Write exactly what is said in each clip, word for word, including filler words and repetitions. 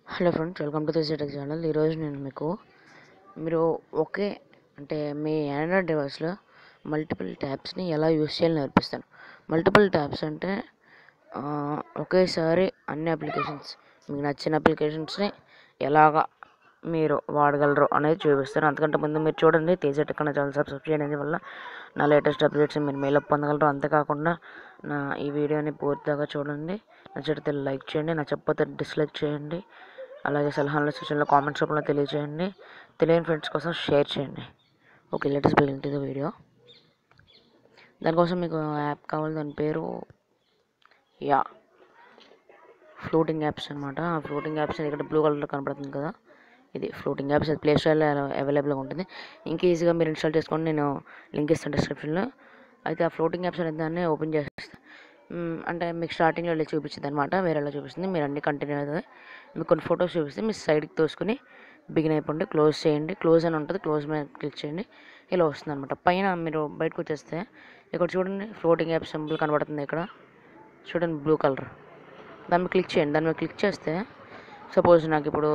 Hello friends, welcome to this tech channel. ఈరోజు నేను మీకు మీరు ఒకే అంటే మీ ఆండ్రాయిడ్ డివైస్లో మల్టిపుల్ ట్యాబ్స్ని ఎలా యూస్ చేయాలో నేర్పిస్తాను. మల్టిపుల్ ట్యాబ్స్ అంటే ఒకేసారి అన్ని అప్లికేషన్స్ మీకు నచ్చిన అప్లికేషన్స్ని ఎలాగా మీరు వాడగలరు అనేది చూపిస్తాను. అంతకంటే ముందు మీరు చూడండి, తేజ టెక్ అనే ఛానల్ సబ్స్క్రైబ్ చేయడం వల్ల నా లేటెస్ట్ అప్డేట్స్ మీరు మెయిల్ పొందగలరు. అంతేకాకుండా నా ఈ వీడియోని పూర్తిగా చూడండి, నచ్చితే లైక్ చేయండి, నచ్చకపోతే డిస్లైక్ చేయండి. అలాగే సలహాలు సూచనలు కామెంట్స్ రూపంలో తెలియజేయండి. తెలియని ఫ్రెండ్స్ కోసం షేర్ చేయండి. Okay, let's begin to the video. దానికోసం మీకు యాప్ కావాలి, దాని పేరు యా ఫ్లోటింగ్ యాప్స్ అనమాట. ఆ ఫ్లోటింగ్ యాప్స్ ఇక్కడ బ్లూ కలర్లో కనపడుతుంది కదా, ఇది ఫ్లోటింగ్ యాప్స్. అది ప్లే స్టోర్లో అవైలబుల్గా ఉంటుంది. ఇంకా ఈజీగా మీరు ఇన్స్టాల్ చేసుకోండి, నేను లింక్ ఇస్తాను డిస్క్రిప్షన్లో. అయితే ఆ ఫ్లోటింగ్ యాప్స్ అనే దాన్ని ఓపెన్ చేసేస్తాను. అంటే మీకు స్టార్టింగ్లో వెళ్ళి చూపించింది అనమాట, వేరేలా చూపిస్తుంది. మీరు అన్ని కంటిన్యూ అవుతుంది. మీకు కొన్ని ఫొటోస్ చూపిస్తే మీ సైడ్కి తోసుకుని బిగిన్ అయిపోండి. క్లోజ్ చేయండి, క్లోజ్ అని ఉంటుంది, క్లోజ్ మీద క్లిక్ చేయండి. ఇలా వస్తుంది అనమాట. పైన మీరు బయటకు వచ్చేస్తే ఇక్కడ చూడండి, ఫ్లోటింగ్ యాప్ సింబల్ కనబడుతుంది ఇక్కడ చూడండి, బ్లూ కలర్. దాని మీద క్లిక్ చేయండి. దాని మీద క్లిక్ చేస్తే సపోజ్ నాకు ఇప్పుడు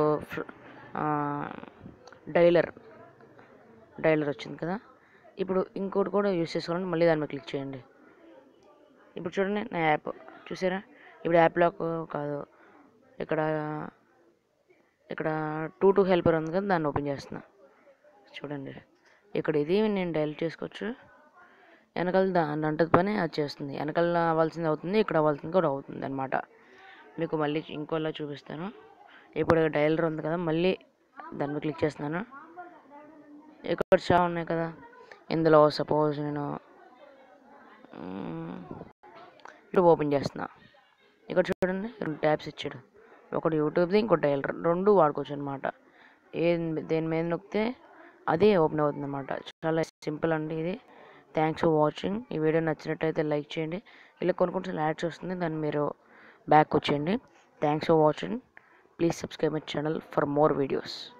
డైలర్ డైలర్ వచ్చింది కదా. ఇప్పుడు ఇంకోటి కూడా యూస్ చేసుకోవాలంటే మళ్ళీ దాని మీద క్లిక్ చేయండి. ఇప్పుడు చూడండి నా యాప్ చూసారా. ఇప్పుడు యాప్ లాక్ కాదు, ఇక్కడ ఇక్కడ టూ టూ హెల్పర్ ఉంది కదా, దాన్ని ఓపెన్ చేస్తున్నా చూడండి. ఇక్కడ ఇది నేను డైల్ చేసుకోవచ్చు. వెనకాల దాన్ని అంటది పని అది చేస్తుంది. వెనకాల అవ్వాల్సింది అవుతుంది, ఇక్కడ అవ్వాల్సింది కూడా అవుతుంది అనమాట. మీకు మళ్ళీ ఇంకోలా చూపిస్తాను. ఇప్పుడు డైలర్ ఉంది కదా, మళ్ళీ దాని మీద క్లిక్ చేస్తున్నాను. ఇక్కడ చాలా ఉన్నాయి కదా, ఇందులో సపోజ్ నేను ఇప్పుడు ఓపెన్ చేస్తున్నా. ఇక్కడ చూడండి, రెండు ట్యాబ్స్ ఇచ్చాడు, ఒకటి యూట్యూబ్ది, ఇంకోటి డైలర్. రెండు వాడుకోవచ్చు అనమాట. ఏ దేని మీద నొక్కితే అదే ఓపెన్ అవుతుంది అనమాట. చాలా సింపుల్ అండి ఇది. Thanks for watching. ఈ వీడియో నచ్చినట్టయితే లైక్ చేయండి. ఇలా కొన్ని కొన్ని యాడ్స్ వస్తుంది, దాన్ని మీరు బ్యాక్ వచ్చేయండి. Thanks for watching. Please subscribe my channel for more videos.